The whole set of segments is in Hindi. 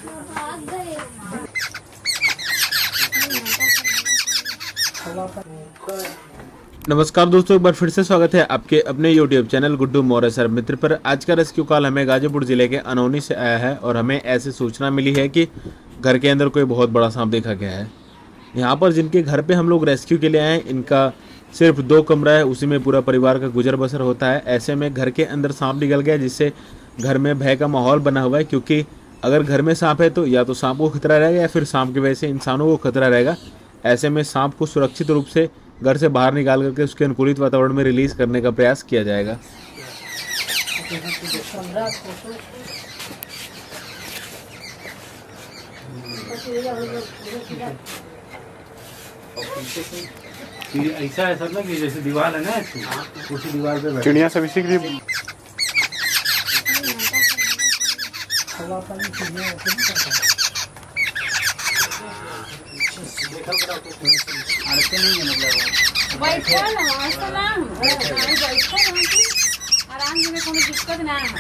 नमस्कार दोस्तों, एक बार फिर से स्वागत है आपके अपने YouTube channel Guddu Maurya sir मित्र पर। आज का रेस्क्यू कॉल हमें गाजीपुर जिले के अनोनी से आया है और हमें ऐसी सूचना मिली है कि घर के अंदर कोई बहुत बड़ा सांप देखा गया है। यहाँ पर जिनके घर पे हम लोग रेस्क्यू के लिए आए हैं, इनका सिर्फ 2 कमरा है, उसी में पूरा परिवार का गुजर बसर होता है। ऐसे में घर के अंदर सांप निकल गया, जिससे घर में भय का माहौल बना हुआ है, क्योंकि अगर घर में सांप है तो या तो सांप को खतरा रहेगा या फिर सांप की वजह से इंसानों को खतरा रहेगा। ऐसे में सांप को सुरक्षित रूप से घर से बाहर निकाल करके उसके अनुकूलित वातावरण में रिलीज करने का प्रयास किया जाएगा। ऐसा है सर ना कि जैसे दीवार है ना, उसी दीवार पे चिड़िया सब इसी के लिए आराम से कोनो दिक्कत ना है।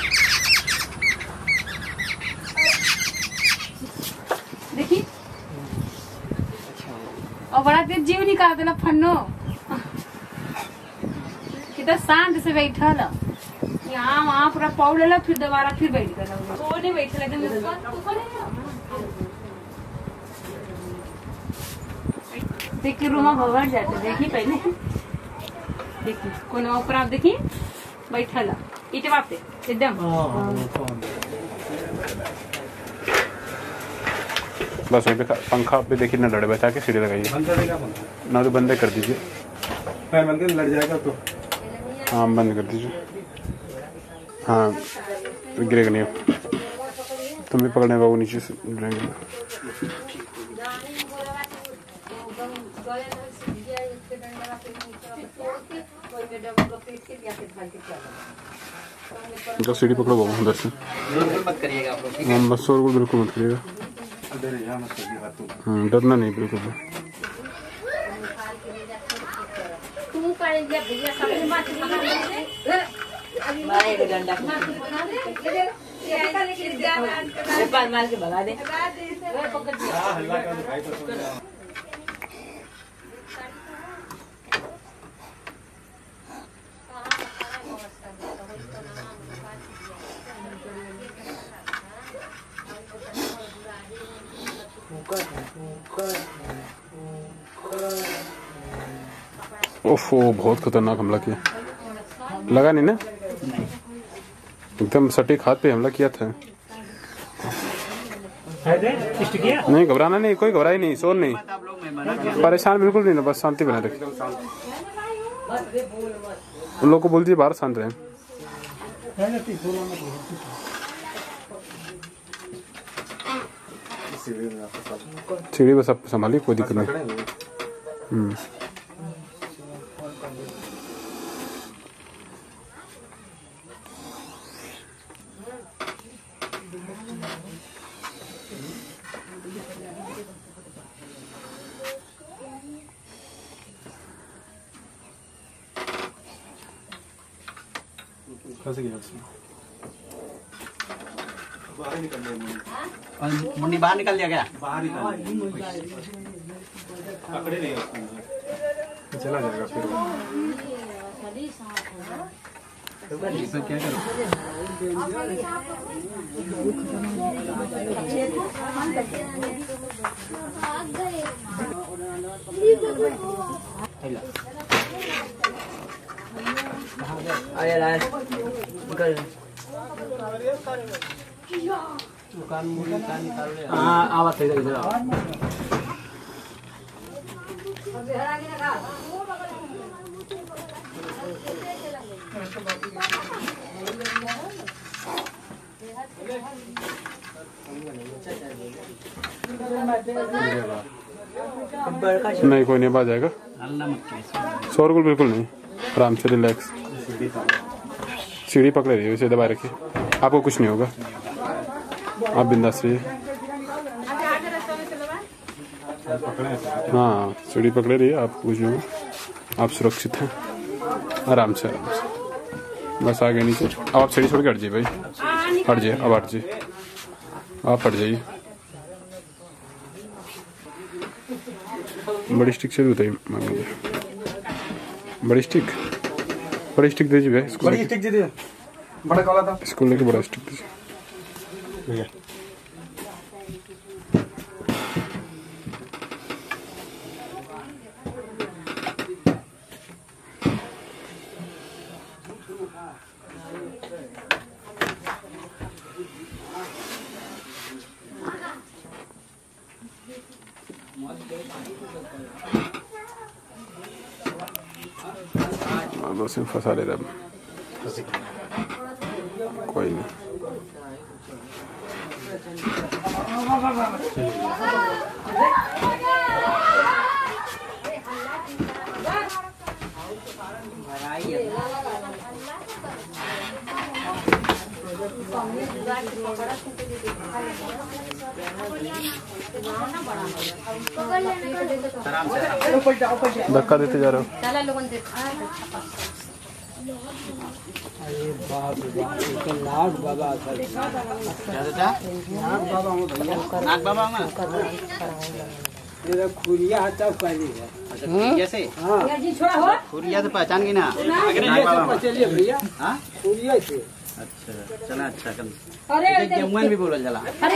देखी और बड़ा तेज जीव निकाल देना फन्नो, कितना शांत से बैठल यहाँ वहाँ पूरा पौड़ लेला, फिर दोबारा फिर बैठ गया। वो नहीं बैठल एकदम देखिए रूम भर जाते। देखी पहले देखी कौन ऊपर आप देखी बैठल इटवा पे एकदम। बस वहीं पे पंखा पे देखिए ना, लड़ बैठा के सीढ़ी लगाइए ना, तो बंद कर दीजिए। बंद कर लड़ जाएगा तो हाँ बंद कर दीजिए। हाँ गिरेगा नहीं, तुम भी पकड़ने का वो नीचे से गिरेंगे। जो सीढ़ी पकड़ो वो अंदर से मत करिएगा आप लोग, बस और बिल्कुल मत करिएगा। डरना नहीं बिल्कुल भी। मार के भगा दे। ओफो, बहुत खतरनाक हमला किया। लगा नहीं ना, एकदम सटीक हाथ पे हमला किया था। नहीं घबराना नहीं, कोई घबराई नहीं, शोर नहीं, परेशान बिल्कुल नहीं ना, बस शांति बना रखिए। उन लोगों को बोल दीजिए बाहर शांत रहे। सीढ़ी बस आप संभालिए, कोई दिक्कत नहीं। मुन्नी बाहर निकल दिया गया, बाहर पकड़े नहीं चला जाएगा फिर। क्या करो हाँ आवाज सही लगे नहीं, कोई नहीं, बाज जाएगा। शोरगुल बिल्कुल नहीं, आराम से रिलैक्स। सीढ़ी पकड़े रहिए, उसे दबा रखिए, आपको कुछ नहीं होगा, आप बिंदास रहिए। हाँ सीढ़ी पकड़े रहिए, आप कुछ नहीं होगा, आप सुरक्षित हैं। आराम से बस आगे नीचे। अब आप सीढ़ी छोड़ के हट जाइए भाई, हट जाइए, अब हट जाइए, आप हट जाइए। बड़ी स्टिक से भी मांगे बड़ी स्टिक दीजिए इसको बड़ी स्टिक दे दिया बड़ा काला था इसको लेके बड़ा स्टिक दीजिए भैया बस इन फंसा ले रहा कोई नहीं धक्का देते जा रहे हो खुरिया आता पहले जैसे खुरिया तो पहचान गई ना चलिए भैया खुरिया से अच्छा चला अच्छा कल अरे जमुआन भी बोलल जाला अरे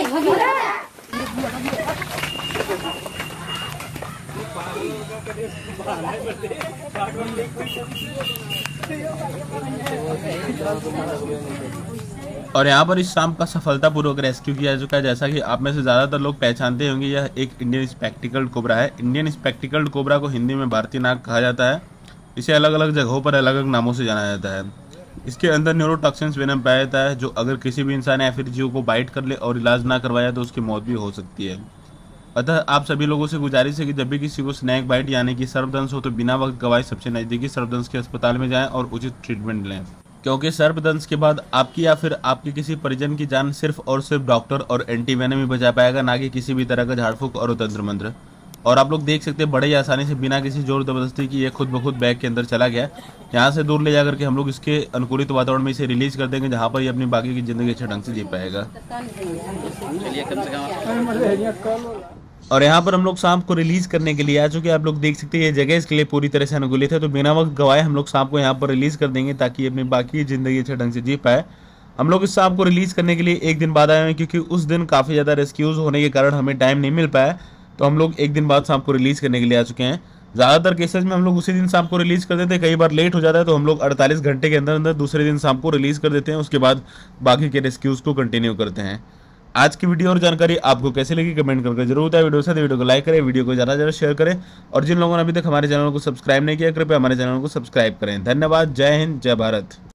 और यहाँ पर इस सांप का सफलतापूर्वक रेस्क्यू किया जा चुका है। जैसा कि आप में से ज़्यादातर लोग पहचानते होंगे, यह एक इंडियन स्पेक्टिकल्ड कोबरा है। इंडियन स्पेक्टिकल्ड कोबरा को हिंदी में भारतीय नाग कहा जाता है। इसे अलग अलग जगहों पर अलग अलग नामों से जाना जाता है। इसके अंदर न्यूरोटॉक्सिन्स वेनम पाया जाता है, जो अगर किसी भी इंसान या फिर जीव को बाइट कर ले और इलाज ना करवाया तो उसकी मौत भी हो सकती है। अतः आप सभी लोगों से गुजारिश है कि जब भी किसी को स्नैक बाइट यानी कि सर्पदंश हो तो बिना वक्त गवाए सबसे नज़दीकी सर्पदंश के अस्पताल में जाएं और उचित ट्रीटमेंट लें, क्योंकि सर्पदंश के बाद आपकी या फिर आपके किसी परिजन की जान सिर्फ और सिर्फ डॉक्टर और एंटीवेनम ही बचा पाएगा, ना कि किसी भी तरह का झाड़ फूक और तंत्र मंत्र। और आप लोग देख सकते हैं बड़े ही आसानी से बिना किसी जोर जबरदस्ती की ये खुद ब खुद बैग के अंदर चला गया। यहाँ से दूर ले जाकर के हम लोग इसके अनुकूलित वातावरण में इसे रिलीज कर देंगे, जहाँ पर ये अपनी बाकी की जिंदगी अच्छे ढंग से जी पाएगा। चलिए कम से कम और यहाँ पर हम लोग सांप को रिलीज करने के लिए आ चुके हैं। आप लोग देख सकते हैं ये जगह इसके लिए पूरी तरह से अनुकूलित है, तो बिना वक्त गवाए हम लोग सांप को यहाँ पर रिलीज कर देंगे ताकि ये अपनी बाकी की जिंदगी अच्छे ढंग से जी पाए। हम लोग इस सांप को रिलीज करने के लिए एक दिन बाद आए हैं, क्योंकि उस दिन काफ़ी ज़्यादा रेस्क्यूज होने के कारण हमें टाइम नहीं मिल पाया, तो हम लोग एक दिन बाद सांप को रिलीज करने के लिए आ चुके हैं। ज़्यादातर केसेस में हम लोग उसी दिन सांप को रिलीज कर देते हैं, कई बार लेट हो जाता है तो हम लोग 48 घंटे के अंदर अंदर दूसरे दिन सांप को रिलीज कर देते हैं। उसके बाद बाकी के रेस्क्यूज को कंटिन्यू करते हैं। आज की वीडियो और जानकारी आपको कैसी लगी कमेंट करके जरूर बताएं। वीडियो से वीडियो को लाइक करें, वीडियो को ज़्यादा शेयर करें, और जिन लोगों ने अभी तक हमारे चैनल को सब्सक्राइब नहीं किया कृपया हमारे चैनल को सब्सक्राइब करें। धन्यवाद। जय हिंद, जय भारत।